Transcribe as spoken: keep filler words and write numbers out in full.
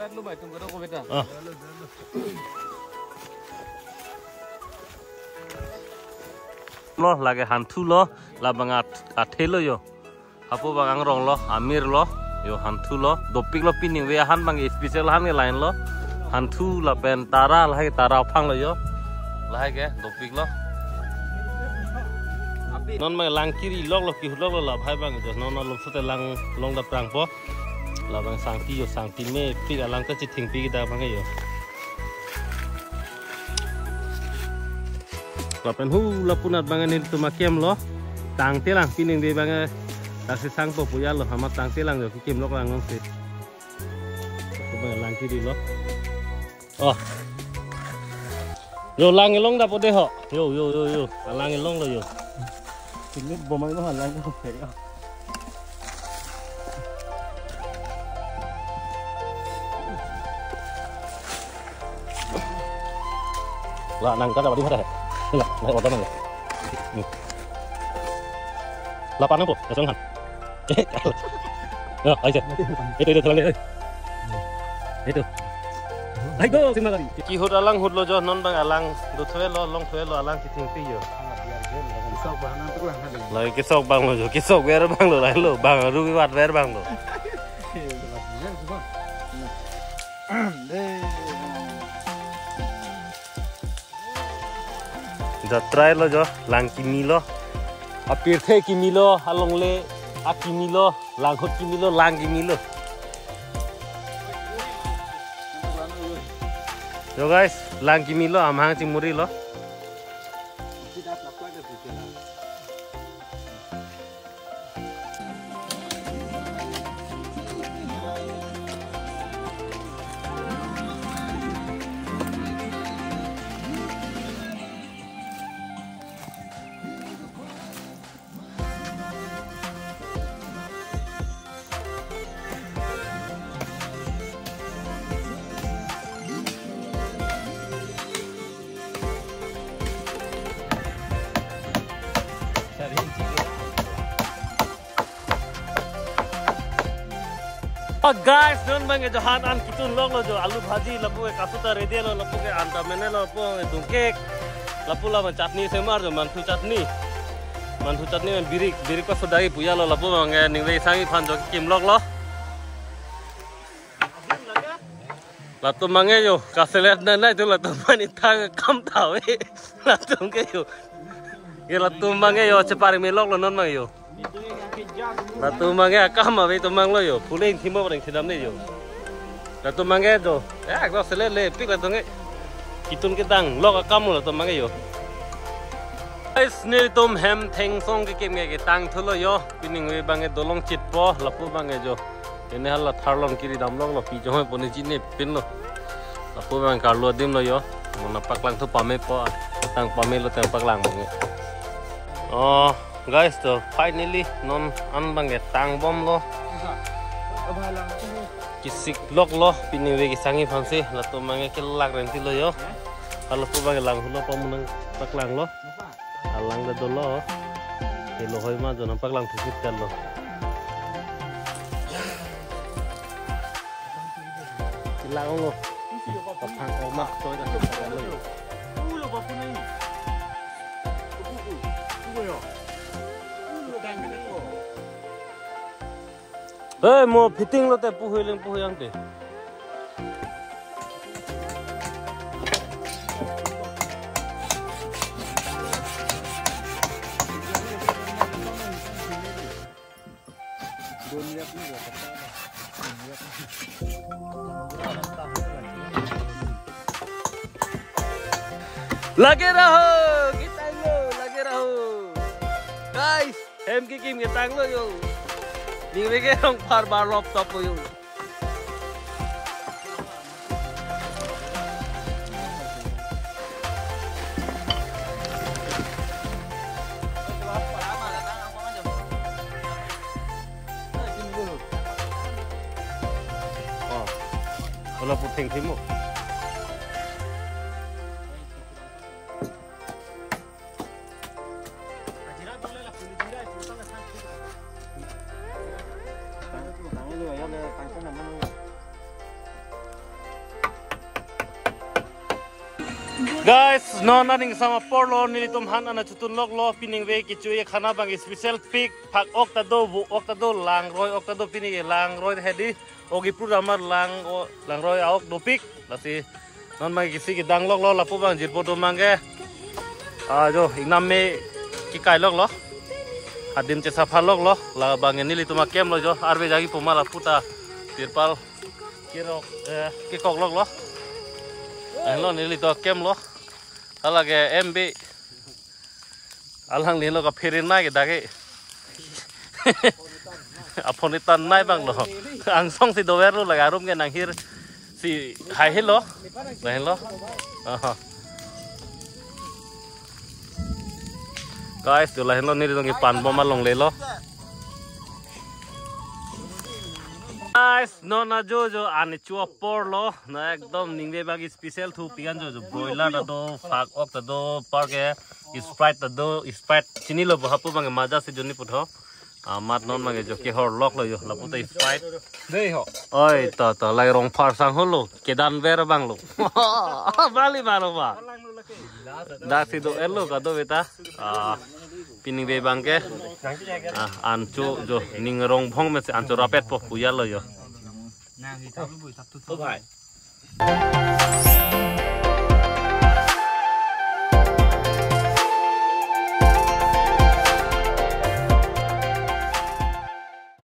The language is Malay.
lo lagi hantu lo la bangat athe lo yo apo bangang rong lo amir lo yo hantu lo dopik lo pining we han bang special han lain lo hantu la pen tara la hai tara phang lo yo la hai ke dopik lo non mai lang kiri lok lo ki lok lo la bhai bang jo non lo sote lang long da prang po la bang sang ti yo sang ti me pi alang ka chi thing pi da bang yo la pen hu la punat bang ni tu makiem lo tang te lang pining de bang kasi sang po puya lo hamat tang te lang yo ki kim lok lang ngong sit ko bang lang kiri lo oh yo lang long da po de ho yo yo yo yo lang long lo yo ini bomang itu halang itu kayak lah nang kada di mana enggak naik order enggak lapan apa ya senghan eh ya aja itu itu terlalu itu ayo sini lagi ki hud alang hud lo jo non bang alang do thwe lo long thwe lo alang ki thing pi yo lagi kisok bang lo jo kisok ber bang lo lain lo bang ru ki wat ber bang lo jatrai lo jo lang kimi lo apir the kimi lo along le akimi lo lang hot kimi lo lang kimi lo yo guys lang kimi lo amhang chimuri lo Oh guys, don bang jo han an kitun log lo jo alu bhaji lapu ke kasuta ready lo lapu ke anta mene lo po dungkek lapu la chutney semar jo mantu chutney mantu chutney men birik birik ko sodai puya lo lapu bang ningwei sangi phan jo kim log lo latu mange jo kaselet na na jo latu mani thang kam thawe latu ke jo ye latu mange yo chepari me log lo non mang yo latu mange akam ave to mang lo yo pulen thimo bareng sidam ne yo latu mange do ek lo sele le pik latu nge kitun ke dang log akam lo to mange yo guys ne tom hem theng song ke kem ke tang thulo yo pining we bange dolong chit po lapu bange jo ene hala tharlong kiri dam log lo pi jo poni jine pin lo lapu bang karlo dim lo yo mona paklang thu pame po tang pame lo tang paklang bange oh guys to finally non an bange tang bom lo kisik lok lo pini we ki sangi phanse la to mange ke lak renti lo yo ala pu bange lang hulo pamunang paklang lo alang da do lo te lo hoi ma jona paklang thusit kal lo lang lo phang o ma toy da lo yo u lo ba pu nei u yo eh mo fitting lo te puhui leng puhui yang te lagi raho kita lo lagi raho guys hem ki kim ke tang lo yo ni we ke hong par bar lop top yo oh kalau puting timu Guys, no naning sama porlo nilitum han ana chutun lok lo pining ve kichu ye khana bang special pick phak okta do bu okta do lang roi okta do pining lang roi hedi ogi pura lang o lang roi aok do pick lasi non mai kisi ki dang lok lo lapu bang jit bodo mangge a jo inam me ki kai lok lo adim che safa lok lo la bang nilitum kem lo jo arbe jagi puma la puta tirpal kirok ki kok lok lo lo nilitum kem lo alage M B alang lilo ka phirin nai ke dage aponitan nai bang lo ang song si dover lo laga rum ke nang hir si hai hello la hello guys tu la hello ni dong ki pan bom long le lo guys no na jo jo ani chua por lo na ekdom ningbe bagi special thu pian jo jo broiler da do fak ok da do parke sprite da do sprite chini lo hapu bang maja se joni putho amat non mage jo ke hor lok lo yo la puta sprite dei ho oi to to lai rong phar sang ho lo kedan ver bang lo bali maro ba da si do elo ka do beta a pining be bang ke anchu jo ning rong phong me se anchu rapet po puya lo yo นางที่ทำลูกบุยทับทุกๆ